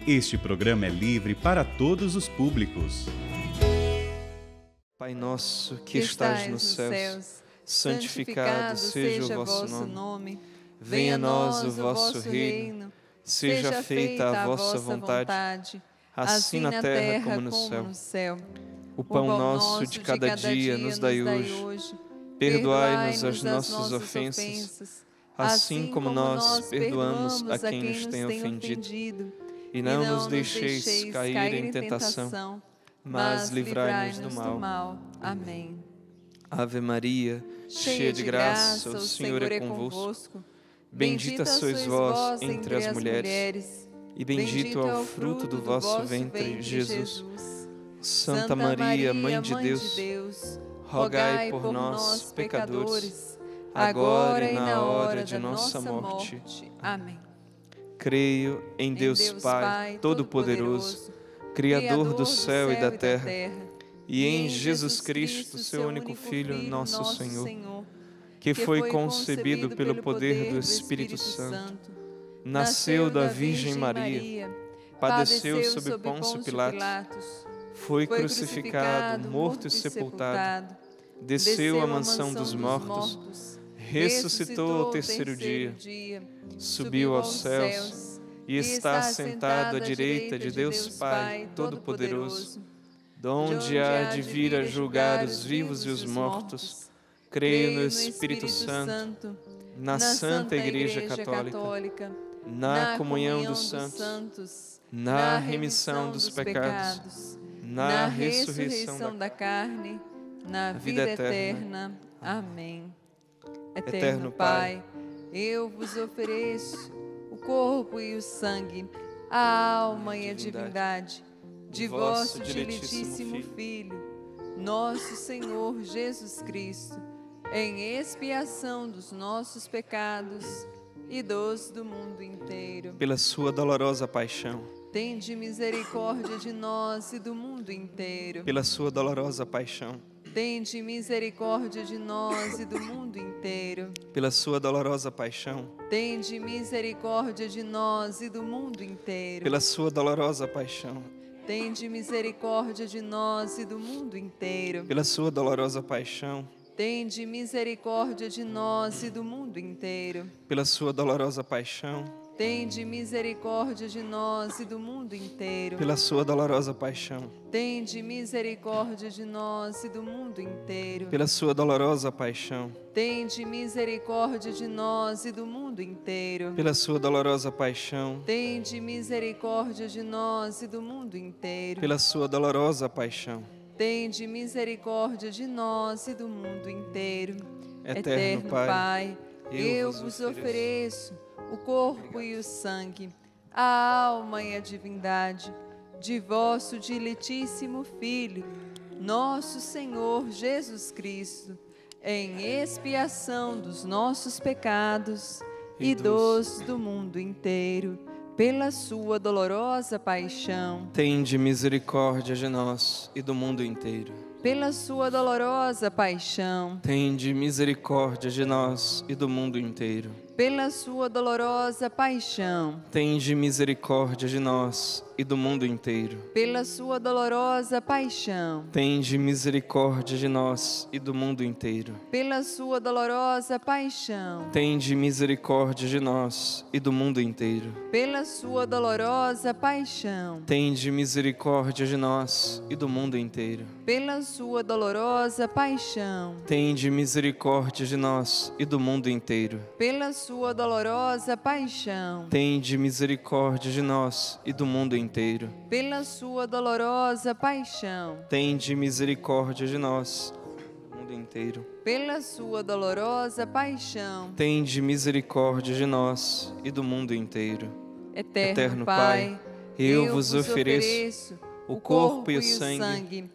Este programa é livre para todos os públicos. Pai nosso que estais nos céus, santificado seja o vosso nome. Venha a nós o vosso reino. Seja feita a vossa vontade, assim na terra como no céu. O pão nosso de cada dia nos dai hoje. Perdoai-nos as nossas ofensas, assim como nós perdoamos a quem nos tem ofendido. E não nos deixeis cair em tentação, mas livrai-nos do mal. Amém. Ave Maria, cheia de graça, o Senhor é convosco. Bendita sois vós entre as mulheres, e bendito é o fruto do vosso ventre, Jesus. Santa Maria, Mãe de Deus, rogai por nós, pecadores, agora e na hora de nossa morte. Amém. Creio em Deus Pai Todo-Poderoso, Criador do céu e da terra, e em Jesus Cristo, seu único Filho, nosso Senhor, que foi concebido pelo poder do Espírito Santo, nasceu da Virgem Maria, padeceu sob Pôncio Pilatos, foi crucificado, morto e sepultado, desceu à mansão dos mortos, ressuscitou ao terceiro dia, subiu aos céus e está assentado à direita de Deus Pai Todo-Poderoso, donde há de vir a julgar os vivos e os mortos. Creio no Espírito Santo, na Santa Igreja Católica, na comunhão dos santos, na remissão dos pecados, na ressurreição da carne, na vida eterna. Amém. Eterno Pai, eu vos ofereço o corpo e o sangue, a alma e a divindade de vosso diletíssimo Filho, nosso Senhor Jesus Cristo, em expiação dos nossos pecados e dos do mundo inteiro. Pela sua dolorosa paixão, tende misericórdia de nós e do mundo inteiro. Pela sua dolorosa paixão, tende misericórdia de nós e do mundo inteiro. Pela sua dolorosa paixão, tende misericórdia de nós e do mundo inteiro. Pela sua dolorosa paixão, tende misericórdia de nós e do mundo inteiro. Pela sua dolorosa paixão, tende misericórdia de nós e do mundo inteiro. Pela sua dolorosa paixão, tende misericórdia de nós e do mundo inteiro. Pela sua dolorosa paixão, tende misericórdia de nós e do mundo inteiro. Pela sua dolorosa paixão, tende misericórdia de nós e do mundo inteiro. Pela sua dolorosa paixão, tende misericórdia de nós e do mundo inteiro. Pela sua dolorosa paixão, tende misericórdia de nós e do mundo inteiro. Eterno Pai, eu vos ofereço o corpo e o sangue, a alma e a divindade de vosso diletíssimo Filho, nosso Senhor Jesus Cristo, em expiação dos nossos pecados e dos do mundo inteiro, pela sua dolorosa paixão. Tende misericórdia de nós e do mundo inteiro. Pela sua dolorosa paixão, tende misericórdia de nós e do mundo inteiro. Pela sua dolorosa paixão, tende misericórdia de nós e do mundo inteiro. Pela sua dolorosa paixão, tende misericórdia de nós e do mundo inteiro. Pela sua dolorosa paixão, tende misericórdia de nós e do mundo inteiro. Pela sua dolorosa paixão, tende misericórdia de nós e do mundo inteiro. Pela sua dolorosa paixão, tende misericórdia de nós e do mundo inteiro. Pela sua dolorosa paixão, tende misericórdia de nós e do mundo inteiro. Pela sua dolorosa paixão, tende misericórdia de nós e do mundo inteiro. Pela sua dolorosa paixão, tende misericórdia de nós e do mundo inteiro. Eterno Pai, eu vos ofereço o corpo e o sangue,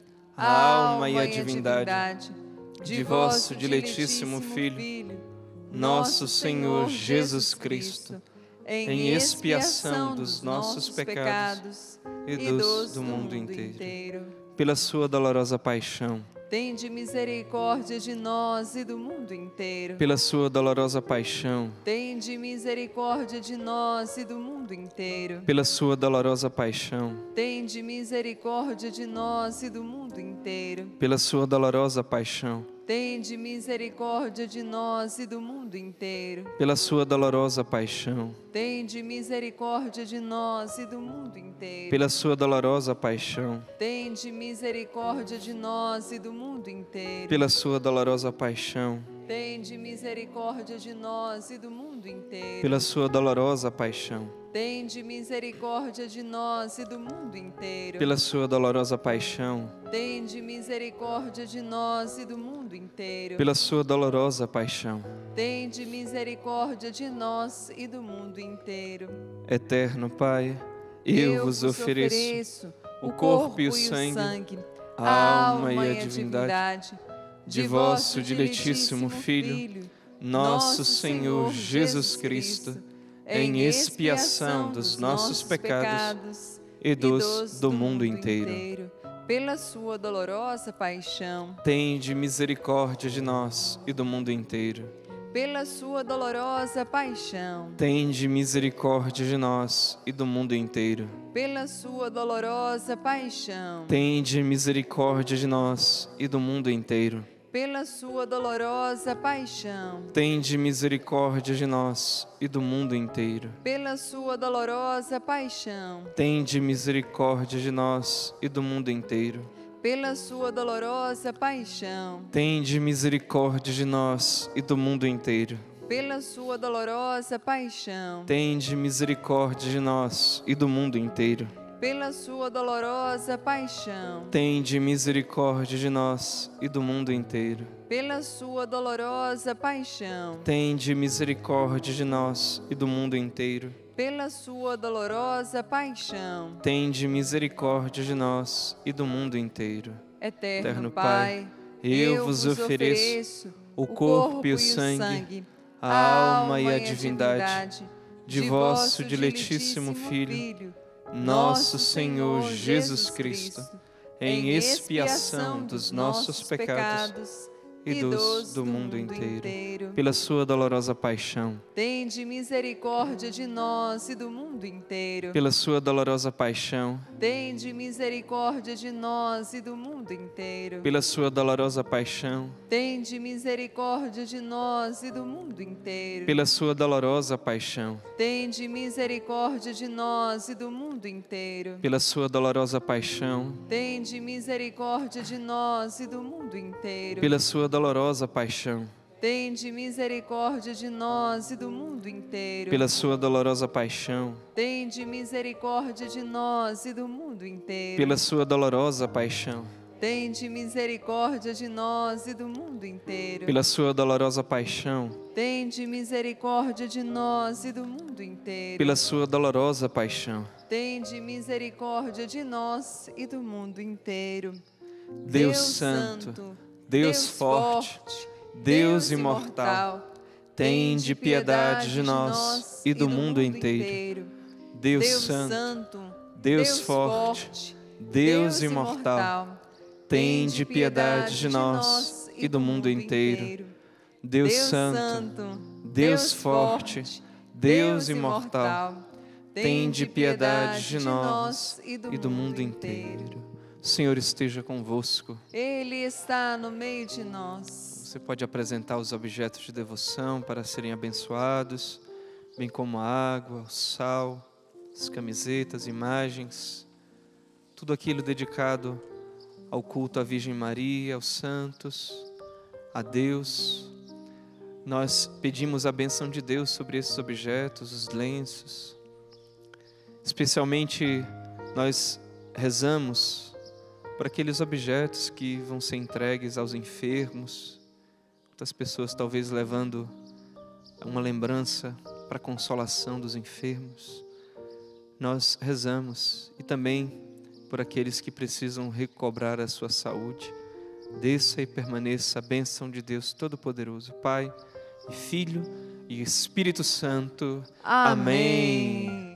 a alma e a divindade de vosso diletíssimo Filho, nosso Senhor Jesus Cristo, em expiação dos nossos pecados e dos do mundo inteiro. Pela sua dolorosa paixão, tende misericórdia de nós e do mundo inteiro. Pela sua dolorosa paixão, tende misericórdia de nós e do mundo inteiro. pela sua dolorosa paixão, tende misericórdia de nós e do mundo inteiro. pela sua dolorosa paixão, tende misericórdia de nós e do mundo inteiro. pela sua dolorosa paixão, tende misericórdia de nós e do mundo inteiro. pela sua dolorosa paixão, tende misericórdia de nós e do mundo inteiro. pela sua dolorosa paixão, tende misericórdia de nós e do mundo inteiro. pela sua dolorosa paixão, tende misericórdia de nós e do mundo inteiro. pela sua dolorosa paixão, tende misericórdia de nós e do mundo inteiro. pela sua dolorosa paixão. tende misericórdia de nós e do mundo inteiro. Eterno Pai, eu vos ofereço o corpo e o sangue, a alma e a divindade de vosso diletíssimo Filho, nosso Senhor Jesus Cristo, em expiação dos nossos pecados e dos do mundo inteiro. Pela sua dolorosa paixão, tende misericórdia de nós e do mundo inteiro. Pela sua dolorosa paixão, tende misericórdia de nós e do mundo inteiro. Pela sua dolorosa paixão, tende misericórdia de nós e do mundo inteiro. Pela sua dolorosa paixão, tende misericórdia de nós e do mundo inteiro. Pela sua dolorosa paixão, tende misericórdia de nós e do mundo inteiro. Pela sua dolorosa paixão, tende misericórdia de nós e do mundo inteiro. Pela sua dolorosa paixão, tende misericórdia de nós e do mundo inteiro. Pela sua dolorosa paixão, tende misericórdia de nós e do mundo inteiro. Pela sua dolorosa paixão, tende misericórdia de nós e do mundo inteiro. Pela sua dolorosa paixão, tende misericórdia de nós e do mundo inteiro. Eterno Pai, eu vos ofereço o corpo e o sangue, a alma e a divindade de vosso diletíssimo Filho, nosso Senhor Jesus Cristo, em expiação dos nossos pecados e dos do mundo inteiro. Pela sua dolorosa paixão, tende misericórdia de nós e do mundo inteiro. Pela sua dolorosa paixão, tende misericórdia de nós e do mundo inteiro. Pela sua dolorosa paixão, tende misericórdia de nós e do mundo inteiro. Pela sua dolorosa paixão, tende misericórdia de nós e do mundo inteiro. Pela sua dolorosa paixão, tende misericórdia de nós e do mundo inteiro. Pela sua dolorosa paixão, tende misericórdia de nós e do mundo inteiro. Pela sua dolorosa paixão, tende misericórdia de nós e do mundo inteiro. Pela sua dolorosa paixão, tende misericórdia de nós e do mundo inteiro. Pela sua dolorosa paixão, tende misericórdia de nós e do mundo inteiro. Pela sua dolorosa paixão, tende misericórdia de nós e do mundo inteiro. Deus Santo, Deus forte, Deus imortal, tende piedade de nós e do mundo inteiro. Deus Santo, Deus forte, Deus imortal, tende piedade de nós e do mundo inteiro. Deus Santo, Deus forte, Deus imortal, tende piedade de nós e do mundo inteiro. O Senhor esteja convosco. Ele está no meio de nós. Você pode apresentar os objetos de devoção para serem abençoados, bem como a água, o sal, as camisetas, imagens, tudo aquilo dedicado ao culto à Virgem Maria, aos santos, a Deus. Nós pedimos a bênção de Deus sobre esses objetos, os lenços. Especialmente nós rezamos por aqueles objetos que vão ser entregues aos enfermos, muitas pessoas talvez levando uma lembrança para a consolação dos enfermos. Nós rezamos e também por aqueles que precisam recobrar a sua saúde. Desça e permaneça a bênção de Deus Todo-Poderoso, Pai, e Filho e Espírito Santo. Amém.